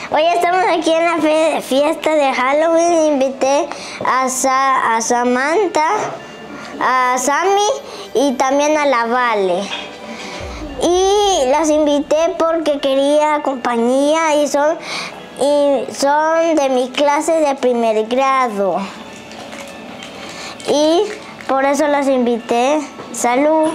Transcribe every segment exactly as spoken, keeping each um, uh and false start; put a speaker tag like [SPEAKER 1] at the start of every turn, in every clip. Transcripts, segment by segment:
[SPEAKER 1] Hoy estamos aquí en la fe- fiesta de Halloween. Invité a, Sa a Samantha, a Sammy y también a la Vale. Y las invité porque quería compañía y son, y son de mi clase de primer grado. Y por eso las invité. ¡Salud!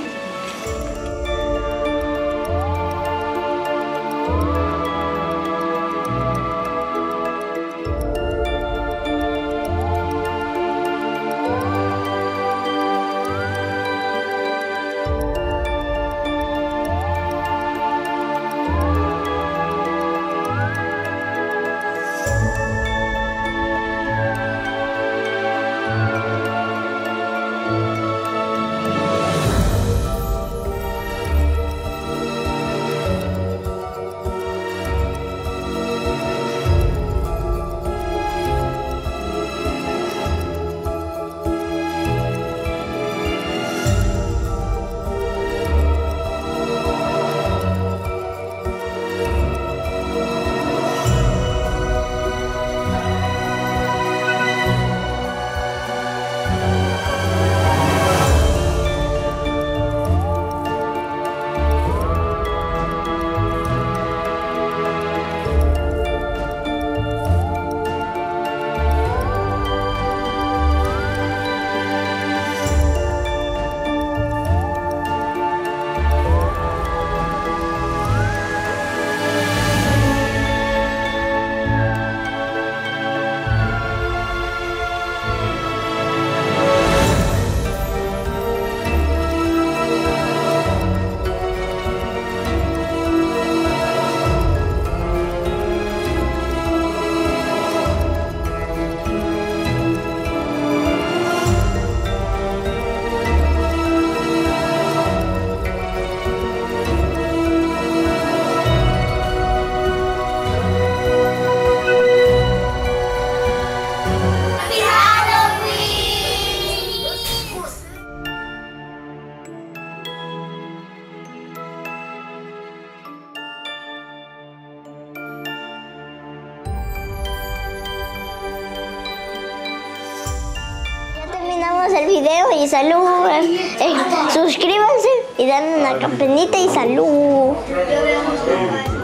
[SPEAKER 1] Terminamos el video y salud. Eh, eh, suscríbanse y dan una campanita y salud.